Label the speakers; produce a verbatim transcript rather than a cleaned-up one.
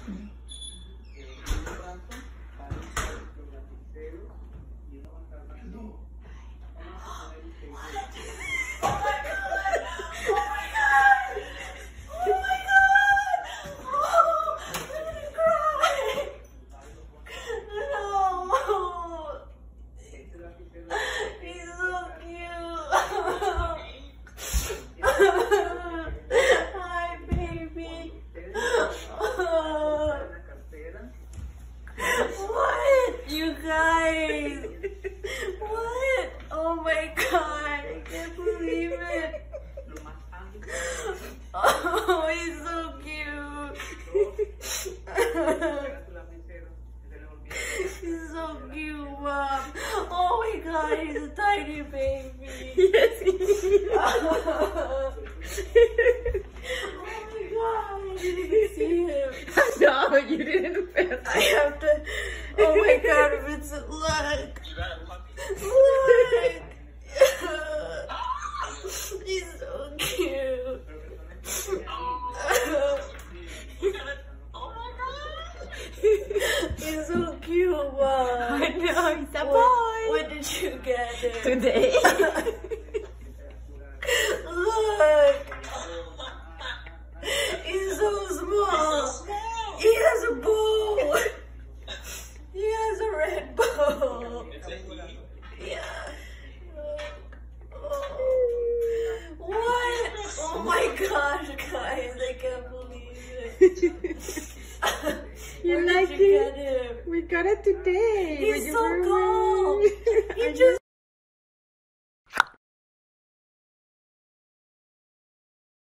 Speaker 1: You guys, what? Oh my god, I can't believe it. Oh, he's so cute. He's so cute, Mom. Oh my god, he's a tiny baby.
Speaker 2: Yes, he is.
Speaker 1: Oh my god, I didn't even see him.
Speaker 2: No, you didn't.
Speaker 1: I have to. Oh my god, Vincent, look. Look. He's so cute.
Speaker 2: Oh my god.
Speaker 1: He's so cute, Mom.
Speaker 2: I know, he's a
Speaker 1: When,
Speaker 2: boy.
Speaker 1: when did you get him?
Speaker 2: Today.
Speaker 1: Look. He's so small. He has a bow. He has a red bow. Yeah. Oh. What? Oh my gosh, guys, I can't believe it.
Speaker 2: You
Speaker 1: Where
Speaker 2: like
Speaker 1: did you
Speaker 2: it?
Speaker 1: get him?
Speaker 2: We got it today.
Speaker 1: He's
Speaker 2: when you
Speaker 1: so
Speaker 2: were
Speaker 1: cool.
Speaker 2: away.
Speaker 1: He just